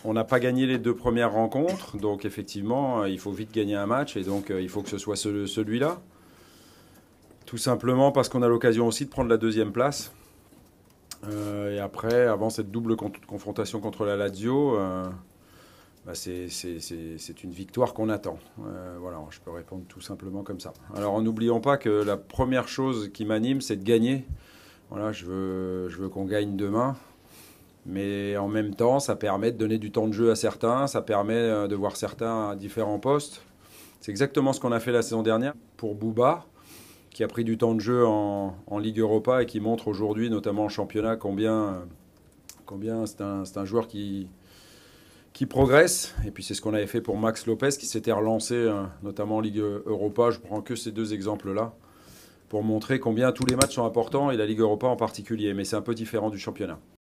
On n'a pas gagné les 2 premières rencontres, donc effectivement, il faut vite gagner un match, et donc il faut que ce soit celui-là. Tout simplement parce qu'on a l'occasion aussi de prendre la 2e place. Et après, avant cette double confrontation contre la Lazio, c'est une victoire qu'on attend. Voilà, je peux répondre tout simplement comme ça. Alors n'oublions pas que la première chose qui m'anime, c'est de gagner. Voilà, je veux qu'on gagne demain. Mais en même temps, ça permet de donner du temps de jeu à certains, ça permet de voir certains à différents postes. C'est exactement ce qu'on a fait la saison dernière pour Bouba, qui a pris du temps de jeu en Ligue Europa et qui montre aujourd'hui, notamment en championnat, combien c'est un joueur qui progresse. Et puis c'est ce qu'on avait fait pour Max Lopez, qui s'était relancé, notamment en Ligue Europa. Je prends que ces 2 exemples-là pour montrer combien tous les matchs sont importants, et la Ligue Europa en particulier. Mais c'est un peu différent du championnat.